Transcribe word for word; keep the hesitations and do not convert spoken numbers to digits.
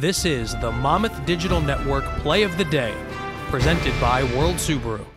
This is the Monmouth Digital Network Play of the Day, presented by World Subaru.